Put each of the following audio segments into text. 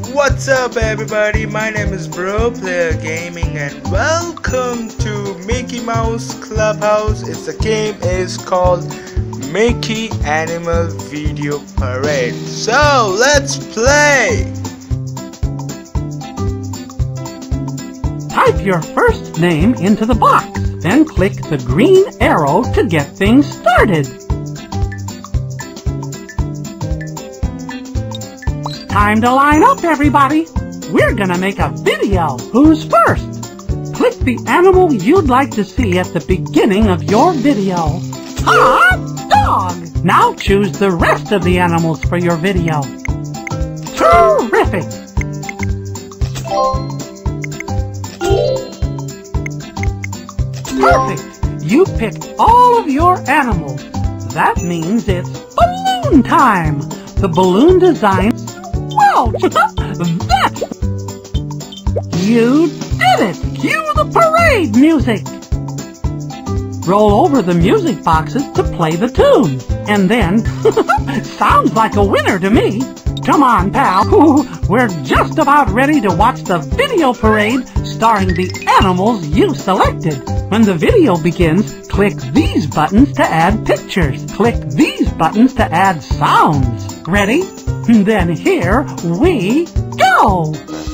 What's up everybody, my name is Bro Player Gaming and welcome to Mickey Mouse Clubhouse. The game is called Mickey Animal Video Parade. So let's play! Type your first name into the box, then click the green arrow to get things started. Time to line up, everybody. We're gonna make a video. Who's first? Click the animal you'd like to see at the beginning of your video. Dog! Now choose the rest of the animals for your video. Terrific! Perfect! You picked all of your animals. That means it's balloon time. The balloon design... Well, that's... You did it! Cue the parade music! Roll over the music boxes to play the tune. And then... Sounds like a winner to me. Come on, pal. We're just about ready to watch the video parade starring the animals you selected. When the video begins, click these buttons to add pictures. Click these buttons to add sounds. Ready? Then here we go!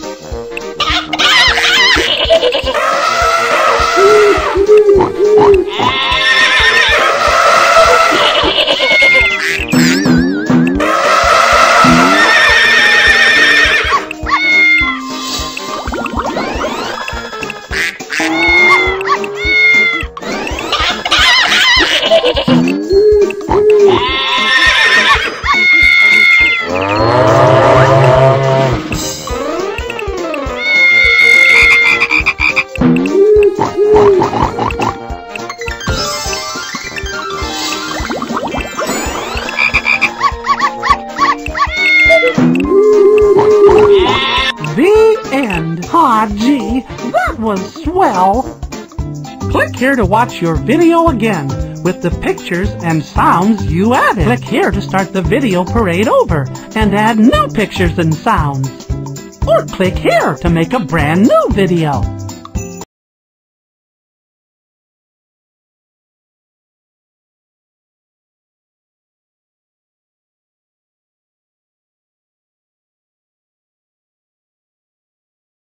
The end. Aw, gee, that was swell. Click here to watch your video again with the pictures and sounds you added. Click here to start the video parade over and add new pictures and sounds. Or click here to make a brand new video.